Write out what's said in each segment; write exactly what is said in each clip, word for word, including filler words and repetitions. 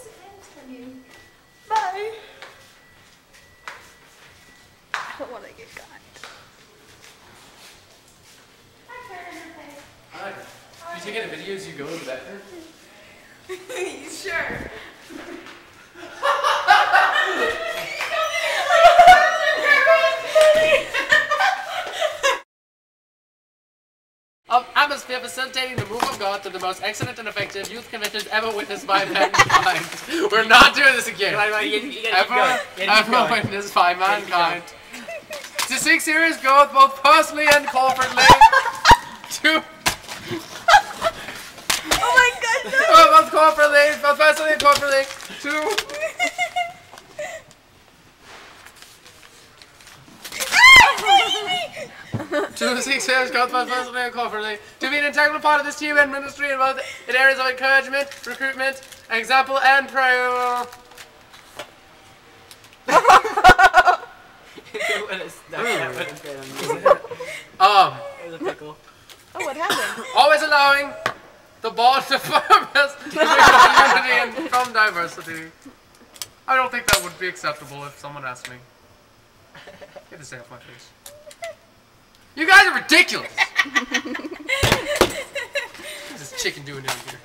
Let's continue. Bye. I don't want to get got. Hi, Curran Rappe. Hi. Are you taking a video as you go in the bathroom? Sure. Of atmosphere facilitating the move of God through the most excellent and effective youth conventions ever witnessed by mankind. We're not doing this again. You, you, you ever ever witnessed by mankind. To seek serious growth both personally and corporately. To Oh my God, no. oh, both corporately, both personally and corporately. To To seek serious growth both personally and corporately. To be an integral part of this team and ministry in both in areas of encouragement, recruitment, example, and prayer. um. Oh, what happened? Always allowing the bond of purpose between community and from diversity. I don't think that would be acceptable if someone asked me. Get this out of my face. You guys are ridiculous! What's this chicken doing down here?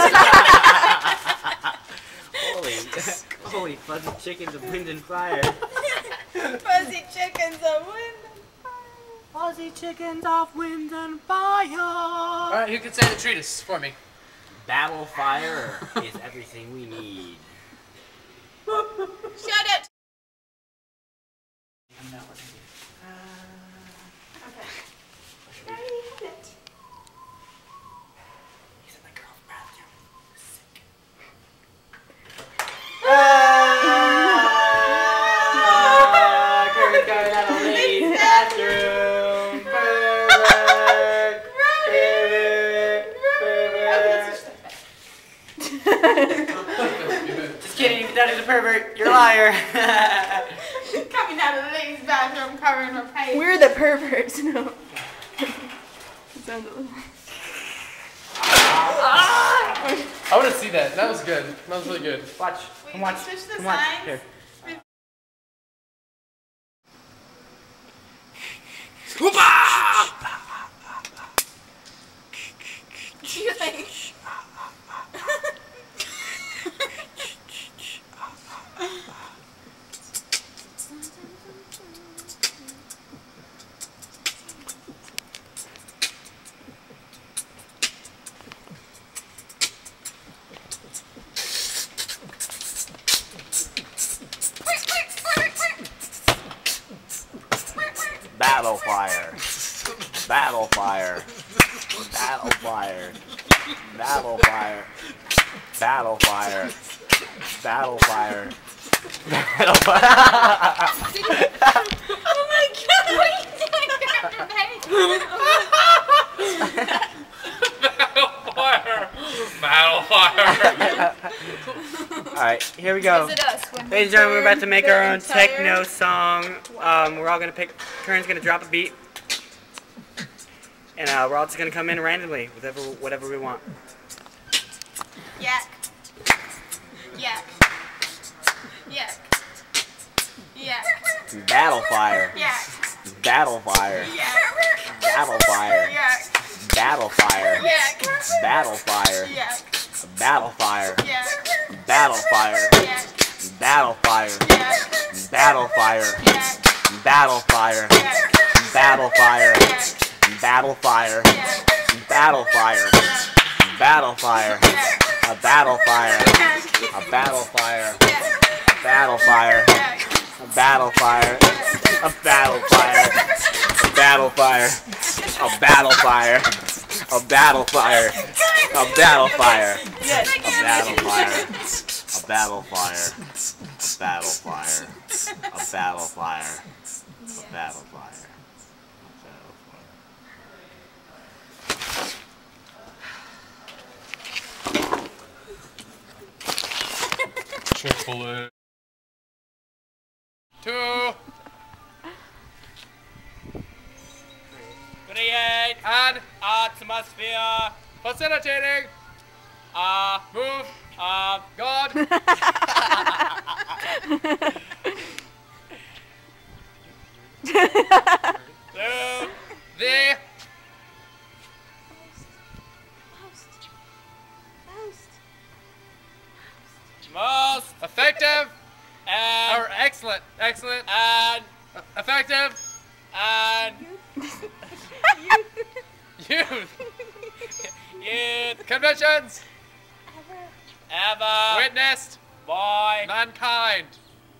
Holy, holy fuzzy chickens of wind and fire. Fuzzy chickens of wind and fire. Fuzzy chickens of wind and fire. Alright, who can say the treatise for me? Battle fire is everything we need. Shut it! Okay. There you have it. He's in the girl's bathroom. Sick. Ah! Curran going out of the ladies' bathroom. Pervert. Pervert. Pervert. Just kidding. That is a pervert. You're a liar. Coming out of the ladies' bathroom, Curran Rappe. We're the perverts, no. It sounds a little... I want to see that. That was good. That was really good. Watch. Wait, Come watch. switch the Come watch. signs. Here. You like... Battle fire. Battle fire. Battle fire. Battle fire. Battle fire. Battle fire. Battle fire. Oh my God, what are you doing, Battle fire! Battle fire! Alright, here we go. Is it us? Ladies and gentlemen, we're about to make our own techno song. Um, we're all gonna pick. Curran's gonna drop a beat, and uh, we're all just gonna come in randomly, whatever whatever we want. Yak. Yak. Yak. Yak. Battle fire. Yak. Battle fire. Yak. Battle fire. Yak. Battle fire. Yak. Battle fire. Yak. Battle fire. Yak. Battle fire. Yak. Battle fire. Yak. Battle fire. Yak. Battle fire. Yak. Battle fire. Yak. Battle fire. Yak. Battle fire. Battle fire. A battle fire. A battle fire. A battle fire. A battle fire. A battle fire. A battle fire. A battle fire. A battle fire. A battle fire. Yes. A battle fire. A battle fire. A battle fire. A battle fire. A battle fire. Chick-fil-A. Two. Create an atmosphere facilitating a move of God. To the most effective and or excellent, excellent and effective and youth youth conventions ever witnessed by mankind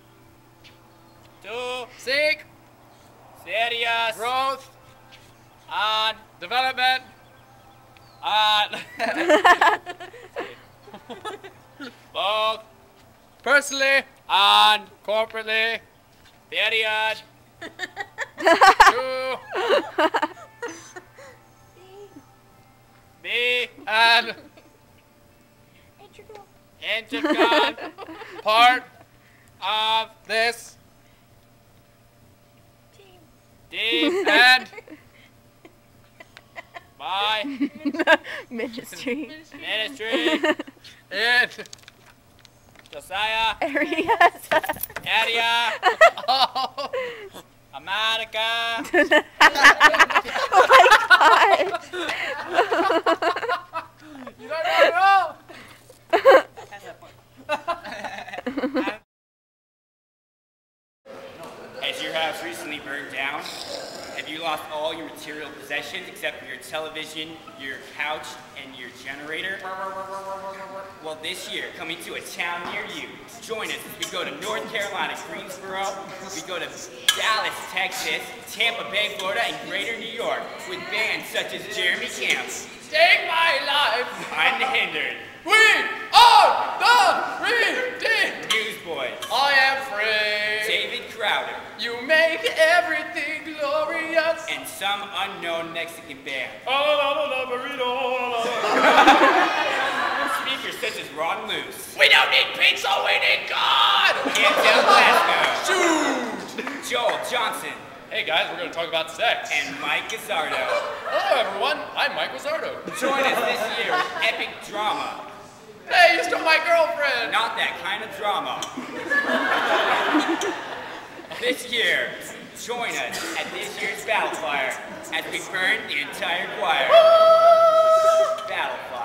to seek serious growth and development and both personally and corporately, period. To be an integral part of this team and my Ministry. ministry in Josiah Areas. area of America. Oh my god. You don't know at all. Has your house recently burned down? Have you lost all your material possessions except for your television, your couch, and your generator? Well, this year, coming to a town near you. Join us as we go to North Carolina, Greensboro. We go to Dallas, Texas, Tampa Bay, Florida, and Greater New York with bands such as Jeremy Camp, Take my life. Unhindered, We are the Redeemed. Newsboys, I am free. David Crowder, You make everything glorious. and some unknown Mexican band. Speakers such as Ron Luce, We don't need pizza, we need God. Ansel Glasgow, Shoot. Joel Johnson, Hey guys, we're going to talk about sex. and Mike Gazzardo. Hello everyone, I'm Mike Gazzardo. Join us this year with epic drama. Hey, you stole my girlfriend. Not that kind of drama. This year, join us at this year's Battle Fire as we burn the entire choir. Battle Fire.